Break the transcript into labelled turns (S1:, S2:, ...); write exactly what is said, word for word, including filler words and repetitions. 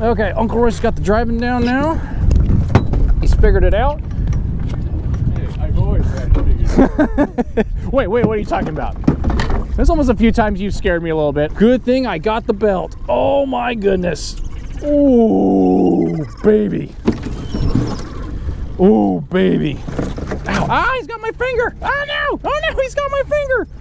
S1: Okay, Uncle Roy's got the driving down now. He's figured it out.
S2: Hey, I've always had to figure it out.
S1: Wait, wait, what are you talking about? There's almost a few times you've scared me a little bit. Good thing I got the belt. Oh my goodness. Ooh, baby. Ooh, baby. Ow, ah, he's got my finger. Oh no, oh no, he's got my finger.